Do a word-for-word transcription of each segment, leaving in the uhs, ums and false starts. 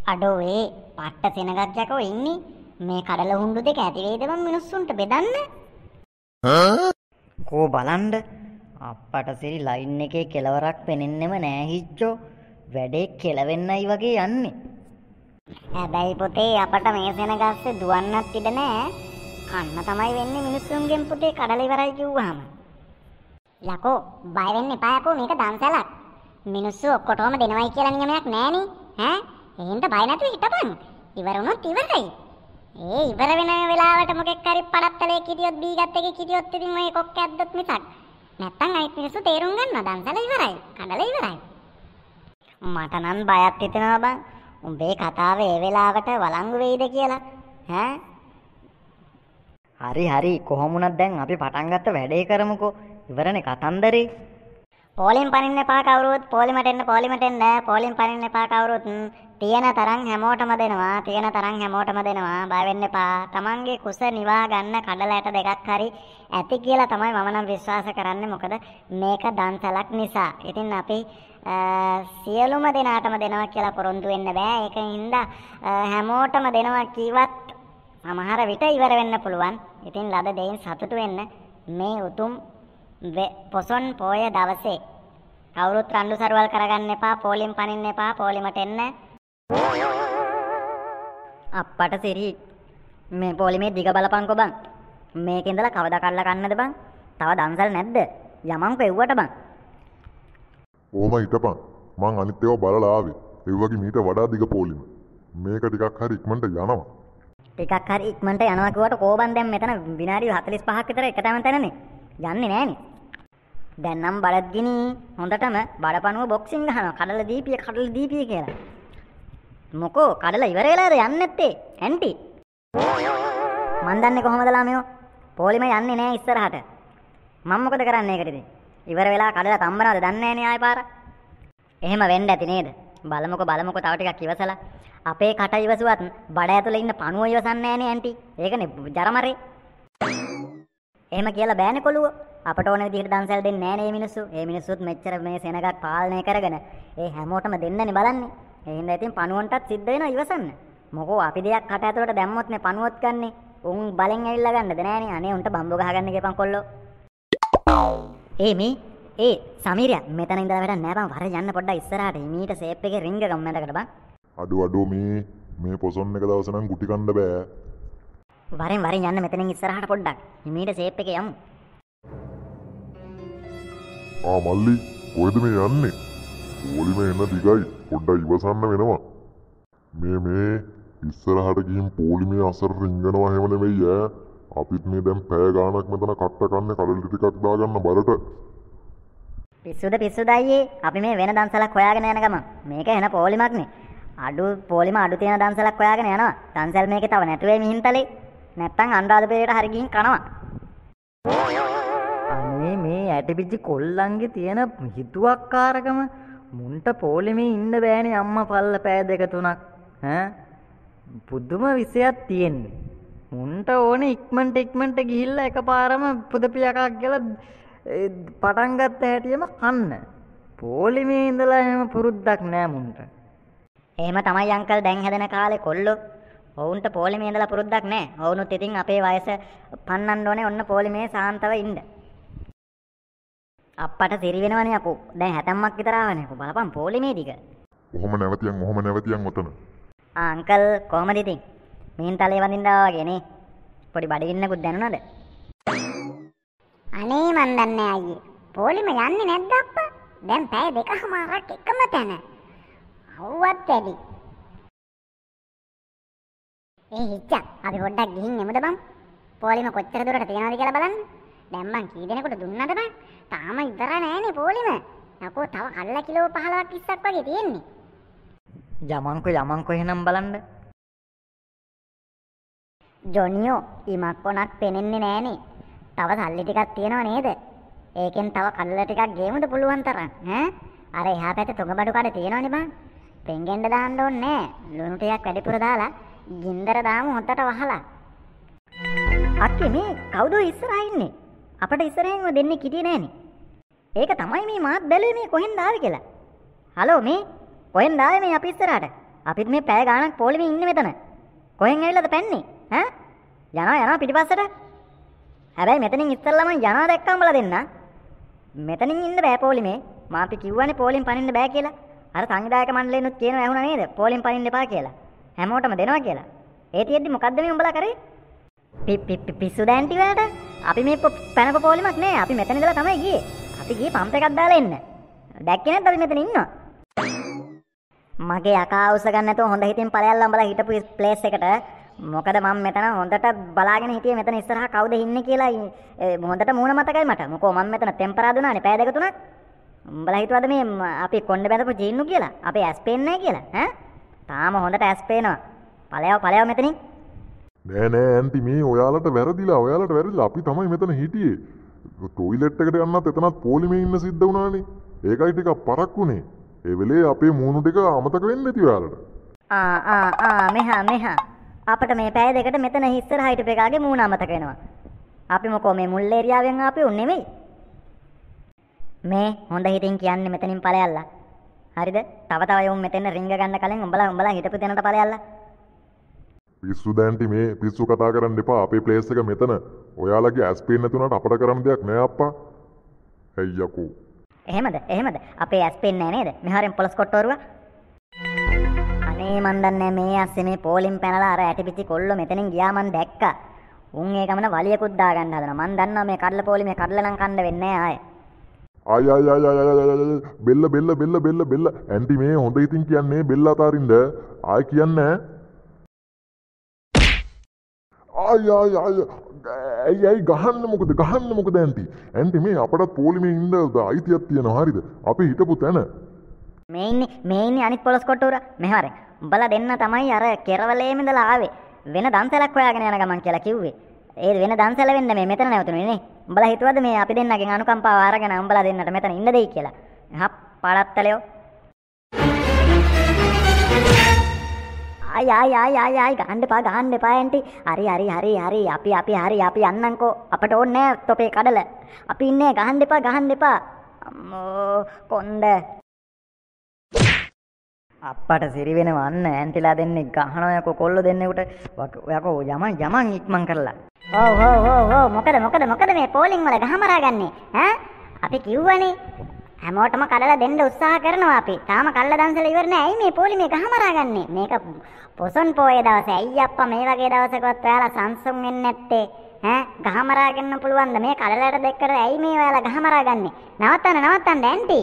අඩෝ ඒ පට්ට සෙනගත් යකෝ ඉන්නේ මේ කඩල හුඬු දෙක ඇති වේද බං මිනිස්සුන්ට බෙදන්න. කෝ බලන්න අප්පට සිරි ලයින් එකේ කෙලවරක් පෙනෙන්නෙම නෑ හිච්චෝ. වැඩේ කෙලවෙන්නයි වගේ යන්නේ. හැබැයි පුතේ අපට මේ සෙනගස්සේ දුවන්නත් ඉඩ නෑ. කන්න තමයි වෙන්නේ මිනිස්සුන්ගෙන් පුතේ කඩල ඉවරයි කිව්වහම. යකෝ බය වෙන්න එපා යකෝ මේක දන්සලක්. මිනිස්සු ඔක්කොටම දෙනවයි කියලා නියමයක් නෑනේ. ඈ එහෙනම් බය නැතුව හිටපන්. ඉවර වුණොත් ඉවරයි. ඒ ඉවර වෙන වෙලාවට මොකෙක් හරි පඩත්තලේ කිටියොත් බීගත් එකේ කිටියොත් ඉතින් ඔය කොක්ක ඇද්දොත් මිසක් නැත්තම් අයිත් මිනිස්සු තේරුම් ගන්නවා දන්සල ඉවරයි. කඩල ඉවරයි. මට නම් බයක් හිතෙනවා බං. උඹේ කතාවේ ඒ වෙලාවට වළංගු වෙයිද කියලා. ඈ හරි හරි කොහොම වුණත් දැන් අපි පටන් ගත්ත වැඩේ කරමුකෝ. ඉවරනේ කතන්දරේ. පොලිම් පනින්න එපා කවුරුත්. පොලිමට එන්න පොලිමට එන්න. පොලිම් පනින්න එපා කවුරුත්. තියෙන තරම් හැමෝටම දෙනවා. තියෙන තරම් හැමෝටම දෙනවා. බය වෙන්න එපා. Tamange කුස නිවා ගන්න කඩලයට දෙකක් හරි ඇති කියලා තමයි මම නම් විශ්වාස කරන්නේ. මොකද මේක දන්සලක් නිසා. ඉතින් අපි සියලුම දෙනාටම දෙනවා කියලා පොරොන්දු වෙන්න බෑ. ඒකින්ද හැමෝටම දෙනවා කිව්වත් සමහර විට ඉවර වෙන්න පුළුවන්. ඉතින් ලද දෙයින් සතුටු වෙන්න මේ උතුම් පොසොන් පෝය දවසේ කවුරුත් රණ්ඩු සරුවල් කරගන්න එපා. පොලිම් පනින්න එපා. පොලිමට එන්න. අප්පට සිරි මේ පොලිමේ දිග බලපන්කෝ බං. මේක ඉඳලා කවදා කඩලා කන්නද බං? තව දන්සල් නැද්ද? යමන්කෝ එව්වට බං. ඕම හිටපන්. මං අනිත් ඒවා බලලා ආවේ. ඒ වගේ මීට වඩා දිග පොලිම. මේක ටිකක් හරි ඉක්මනට යනවා. ටිකක් හරි ඉක්මනට යනවා කිව්වට කෝබන් දැන් මෙතන විනාඩි හතළිස් පහක් විතර එක තැනම තැනනේ. යන්නේ නෑනේ. දැන් නම් බලත් ගිනි හොඳටම බඩපණුව බොක්සින් ගහනවා. කඩල දීපිය කඩල දීපිය කියලා. මොකෝ කඩල ඉවර වෙලාද යන්නේ නැත්තේ? ඇන්ටි. මන් දන්නේ කොහමද ලාමයෝ? පොලිම යන්නේ නෑ ඉස්සරහට. මම මොකද කරන්නේ ඒකට ඉතින්? ඉවර වෙලා කඩල තම්බනවද දන්නේ නෑනේ ආයෙ පාර. එහෙම වෙන්න ඇති නේද? බලමුකෝ බලමුකෝ තව ටිකක් ඉවසලා. අපේ කට ඉවසුවත් බඩ ඇතුලේ ඉන්න පණුව ඉවසන්නේ නෑනේ ඇන්ටි. ඒකනේ ජරමරේ. එහෙම කියලා බෑනේ කොළුව. අපට ඕන විදිහට දන්සල් දෙන්නේ නෑනේ මේ මිනිස්සු. මේ මිනිස්සුත් මෙච්චර මේ සෙනගක් පාලනය කරගෙන ඒ හැමෝටම දෙන්නනේ බලන්නේ. ඒ හින්දා ඉතින් පණුවන්ටත් සිද්ධ වෙනවා ඉවසන්න. මොකෝ අපි දෙයක් කට ඇතුලට දැම්මොත් නේ පණුවත් ගන්නෙ. උන් බලෙන් ඇවිල්ලා ගන්නද නෑනේ. අනේ උන්ට බම්බු ගහගන්න ගියපන් කොල්ලෝ. ඒ මේ ඒ සමීරයා මෙතන ඉඳලා වැඩක් නෑ බං. වර යන්න පොඩ්ඩක් ඉස්සරහට. මීට සේප් එකේ රින්ග ගම් මැදකට බං. අඩෝ අඩෝ මේ මේ පොසොන් එක දවස නම් ගුටි කන්න බෑ. වරෙන් වරෙන් යන්න මෙතනින් ඉස්සරහට පොඩ්ඩක්. මීට සේප් එකේ යමු. ආ මල්ලි කොහෙද මේ යන්නේ? පොලිමේ එන දිගයි පොඩ්ඩක් ඉවසන්න වෙනවා. මේ මේ ඉස්සරහට ගිහින් පොලිමේ අසර රින්ගනවා හැම නෙවෙයි ඈ. අපිත් මේ දැන් පැය ගාණක් මෙතන කට්ට කන්නේ කඩල ටිකක් දාගන්න බරට. පිස්සුද පිස්සුද අයියේ. අපි මේ වෙන දන්සලක් හොයාගෙන යන ගමන් මේක එන පොලිමක්නේ. අඩු පොලිම අඩු තියෙන දන්සලක් හොයාගෙන යනවා. දන්සල් මේකේ තව නැතුවේ මිහින්තලේ. නැත්තම් අනුරාධපුරයට හරි ගිහින් කනවා. අනේ මේ ඇටපිච්චි කොල්ලන්ගේ තියෙන හිතුවක්කාරකම මුන්ට පොලිමේ ඉන්න බෑනේ අම්මා පල්ල පෑ දෙක තුනක්. ඈ පුදුම විශයක් තියෙන්නේ. මුන්ට ඕනේ ඉක්මනට ඉක්මනට ගිහිල්ලා එකපාරම පුදපියකක් ගල පටන් ගත්ත හැටියෙම කන්න. පොලිමේ ඉඳලා එහෙම පුරුද්දක් නෑ මුන්ට. එහෙම තමයි අංකල් දැන් හැදෙන කාලේ කොල්ලෝ. ඔවුන්ට පොලිමේ ඉඳලා පුරුද්දක් නෑ. ඔවුනුත් ඉතින් අපේ වයස පන්නන්න ඕනේ ඔන්න පොලිමේ සාන්තව ඉන්න. අප්පට සිරි වෙනවනේ අපෝ. දැන් හැතැම්මක් විතර ආවනේ. බලපන් පොලිමේ දිග. ඔහොම නැවතියන් ඔහොම නැවතියන් ඔතන. ආ අංකල් කොහමද ඉතින්? මින් තලේ වඳින්න ආවා වගේ නේ. පොඩි බඩගින්නකුත් දැනුණාද? අනේ මන් දන්නේ අයියේ. පොලිම යන්නේ නැද්ද අප්පා? දැන් පැය දෙකමාරක් එකම තැන. අවුවත් වැඩි. ඒ හිච්චා අපි පොඩ්ඩක් ගිහින් එමුද බං? පොලිම කොච්චර දුරට තියනවද කියලා බලන්න. දැන් මං කී දෙනෙකුට දුන්නද බං? තාම ඉවර නෑනේ පොලිම. යකෝ තව කල්ල කිලෝ පහළොවක් විස්සක් වගේ තියෙන්නේ. යමන්කෝ යමන්කෝ එහෙනම් බලන්න. ජොනියෝ ඉමක් කොනක් පෙනෙන්නේ නෑනේ. තව සල්ලි ටිකක් තියනව නේද? ඒකෙන් තව කල්ල ටිකක් ගේමුද පුළුවන් තරම් ඈ? අර එහා පැත්තේ තොගබඩු කඩ තියෙනවනේ බං. පෙංගෙන්න දාන්න ඕනේ නෑ. ලුණු ටිකක් වැඩිපුර දාලා ගින්දර දාමු හොතට වහලා. අක්කේ මේ කවුද ඉස්සරහා ඉන්නේ? අපිට ඉස්සරහින්ව දෙන්නේ කිටියේ නෑනේ. ඒක තමයි මේ මාත් බැලුවේ මේ කොහෙන්ද ආවේ කියලා. හලෝ මේ කොහෙන්ද ආවේ මේ අපි ඉස්සරහට? අපිත් මේ පැය ගාණක් පොලිමේ ඉන්නේ මෙතන. කොහෙන් ඇවිල්ලාද පැන්නේ? ඈ? යනවා යනවා පිටිපස්සට. හැබැයි මෙතනින් ඉස්සෙල්ලා මං යනවා දැක්කම බලා දෙන්න. මෙතනින් ඉන්න බෑ පොලිමේ. මම අපි කිව්වනේ පොලිම් පනින්න බෑ කියලා. අර සංවිධායක මණ්ඩලෙනුත් කියනවා ඇහුණා නේද? පොලිම් පනින්න එපා කියලා. හැමෝටම දෙනවා කියලා. ඒ තියෙද්දි මොකද්ද මේ උඹලා කරේ? පි පි පිස්සු දැන්ටි වලට අපි මේ පැනප පොලිමක් නෑ. අපි මෙතන ඉඳලා තමයි ගියේ. අපි ගියේ පම්ප් එකක් දාලා එන්න. දැක්කේ නැද්ද අපි මෙතන ඉන්නවා? මගේ අකා උස ගන්න නැතුව හොඳ හිතින් ඵලයල්ලා උඹලා හිටපු ප්ලේස් එකට. මොකද මම මෙතන හොඳට බලාගෙන හිටියේ මෙතන ඉස්සරහා කවුද ඉන්නේ කියලා හොඳට මූණ මතකයි මට. මොකෝ මම මෙතන ටෙම්පරා දුනානේ පැය දෙක තුනක්. උඹලා හිතුවද මේ අපි කොණ්ඩේ බැඳපු ජීන්නු කියලා? අපේ ඇස් පේන්නේ නැහැ කියලා. ඈ? තාම හොඳට ඇස් පේනවා. ඵලයව ඵලයව මෙතනින්. නෑ නෑ ඇන්ටි මේ ඔයාලට වැරදිලා ඔයාලට වැරදිලා අපි තමයි මෙතන හිටියේ. ටොයිලට් එකට යන්නත් එතනත් පොලිමේ ඉන්න සිද්ධ වුණානේ. ඒකයි ටිකක් පරක්කුනේ. ඒ වෙලේ අපේ මූණු ටික අමතක වෙන්නේ නැති ඔයාලට. ආ ආ ආ මෙහා මෙහා. අපිට මේ පැය දෙකට මෙතන ඉස්සරහා හිටපු එකාගේ මූණ අමතක වෙනවා. අපි මොකෝ මේ මුල් ඒරියාවෙන් ආපේ උන් නෙමෙයි. මේ හොඳ හිතින් කියන්නේ මෙතනින් ඵලයල්ලා. හරිද? තව තව යොම් මෙතන රිංග ගන්න කලින් උඹලා උඹලා හිටපු තැනට ඵලයල්ලා. පිස්සු දැන්ටි මේ පිස්සු කතා කරන්න එපා. අපේ ප්ලේස් එක මෙතන. ඔයාලගේ ඇස් පේන්නේ නැතුණාට අපට කරන්න දෙයක් නෑ අප්පා. අයියකෝ. එහෙමද? එහෙමද? අපේ ඇස් පේන්නේ නෑ නේද? මෙහාරෙන් පොලස් කොට්ටෝරුවා. අනේ මන් දන්නේ මේ ඇස්සේ මේ පෝලිම් පැනලා අර ඇටිපිටි කොල්ලෝ මෙතනින් ගියා මන් දැක්කා. උන් ඒ ගමන වලියකුත් දා ගන්න හදනවා. මන් දන්නවා මේ කඩල පෝලිමේ කඩල නම් කන්න වෙන්නේ නෑ ආයේ. ආය ආය ආය ආය ආය බෙල්ල බෙල්ල බෙල්ල බෙල්ල බෙල්ල ඇන්ටි මේ හොඳ ඉතින් කියන්නේ බෙල්ල අතාරින්ද ආය කියන්නේ ආය ආය ආය ඇයි ඇයි ගහන්න මොකද ගහන්න මොකද ඇන්ටි ඇන්ටි මේ අපටත් පොලිමේ ඉන්න අයිතියක් තියෙනවා හරිද අපි හිටපු තැන මේ ඉන්නේ මේ ඉන්නේ අනිත් පොලස් කොට්ටෝර මෙහාරේ උඹලා දෙන්න තමයි අර කෙරවලේම ඉඳලා ආවේ වෙන දන්සලක් හොයාගෙන යන ගමන් කියලා කිව්වේ ඒ වෙන දන්සල වෙන්න මේ මෙතන නැවතුනේ නේ උඹලා හිතුවද මේ අපි දෙන්නගෙන් අනුකම්පාව අරගෙන උඹලා දෙන්නට මෙතන ඉන්න දෙයි කියලා හප් පාඩත්තලයෝ ආය ආය ආය ආය ආය ගහන්න එපා ගහන්න එපා ඇන්ටි හරි හරි හරි හරි අපි අපි හරි අපි යන්නම්කෝ අපට ඕනේ නෑ තොපේ කඩල අපි ඉන්නේ ගහන්න එපා ගහන්න එපා අම්මෝ කොණ්ඩ අප්පට සිරි වෙනවා අන්න ඇන්ටිලා දෙන්නේ ගහනවා යකෝ කොල්ල දෙන්නෙකුට යකෝ යමන් යමන් ඉක්මන් කරලා ඔව් ඔව් ඔව් ඔව් මොකද මොකද මොකද මේ පෝලිං වල ගහමරා ගන්නේ ඈ අපි කිව්වනේ හැමෝටම කඩලා දෙන්න උත්සාහ කරනවා අපි තාම කල්ල දන්සල ඉවර නෑ ඇයි මේ පෝලිමේ ගහමරා ගන්නේ මේක පොසොන් පෝයේ දවසේ අයිය අප්පා මේ වගේ දවසකවත් ඔයාලා සංසුන් වෙන්නේ නැත්තේ ඈ ගහමරා ගන්න පුළුවන්ද මේ කඩලට දෙකට ඇයි මේ ඔයාලා ගහමරා ගන්නේ නවත්තන්න නවත්තන්න ඇන්ටි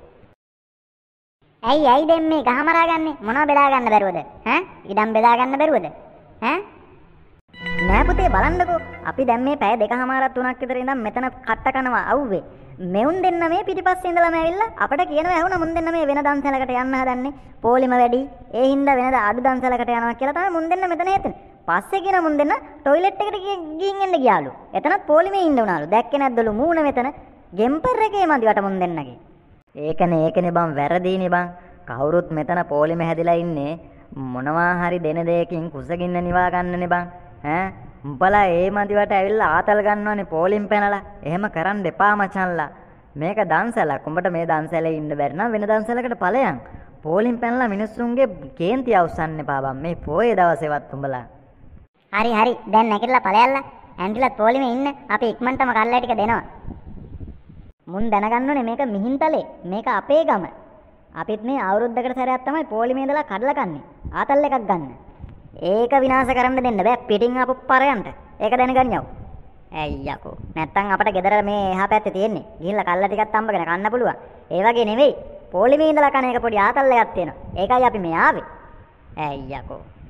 ඇයි ඇයි දැන් මේ ගහමරා ගන්නේ මොනව බෙදා ගන්න බැරුවද ඈ ඉඩම් බෙදා ගන්න බැරුවද ඈ නෑ පුතේ බලන්නකෝ අපි දැන් මේ පැය දෙකමාරක් තුනක් විතර ඉඳන් මෙතන කට්ට කනවා අවුවේ මෙවුන් දෙන්න මේ පිටිපස්සේ ඉඳලාම ඇවිල්ලා අපිට කියනවා ඇහුණා මුන් දෙන්න මේ වෙන දන්සලකට යන්න හදන්නේ පොලිම වැඩි ඒ හින්දා වෙනද අඩු දන්සලකට යනවා කියලා තමයි මුන් දෙන්න මෙතන හිටින්නේ පස්සේ කියන මුන් දෙන්න টয়ලට් එකට ගිහින් එන්න ගියාලු එතනත් පොලිමේ ඉන්න උනාලු දැක්කේ නැද්දලු මූණ මෙතන ගෙම්පර් එකේ මදිවට මුන් දෙන්නගේ ඒකනේ ඒකනේ බං වැරදීනේ බං කවුරුත් මෙතන පොලිමේ හැදිලා ඉන්නේ මොනවා හරි දෙන දෙයකින් කුසගින්න නිවා ගන්නනේ බං ඈ උඹලා ඒ මදිවට ඇවිල්ලා ආතල් ගන්නවනේ පොලිම් පැනලා එහෙම කරන්න එපා මචන්ලා මේක දන්සලක් උඹට මේ දන්සලේ ඉන්න බැරි නම් වෙන දන්සලකට ඵලයන් පොලිම් පැනලා මිනිස්සුන්ගේ කේන්ති අවසන් එපා බං මේ පොයේ දවසේවත් උඹලා හරි හරි දැන් නැගිටලා ඵලයල්ලා ඇන්ටිලත් පොලිමේ ඉන්න අපි ඉක්මනටම කල්ලා ටික දෙනවා මුන් දැනගන්න ඕනේ මේක මිහින්තලේ මේක අපේ ගම අපිත් මේ අවුරුද්දකට සැරයක් තමයි පොලිමේ ඉඳලා කඩලා කන්නේ ආතල් එකක් ගන්න ඒක විනාශ කරන්න දෙන්න බෑ පිටින් ආපු පරයන්ට. ඒක දැනගන්නව. ඇයි යකෝ. නැත්තම් අපිට ගෙදර මේ එහා පැත්තේ තියෙන්නේ. ගිහිල්ලා කල්ල ටිකක් අම්බගෙන කන්න පුළුවන්. ඒ වගේ නෙවෙයි. පොලිමේ ඉඳලා කන එක පොඩි ආතල් එකක් තියෙනවා. ඒකයි අපි මේ ආවේ. ඇයි යකෝ.